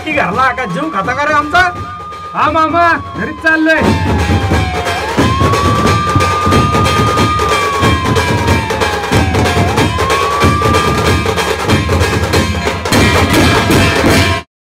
बाकी घरला का जीव खाता का रे आमचा? हा मामा घरीच चाललोय.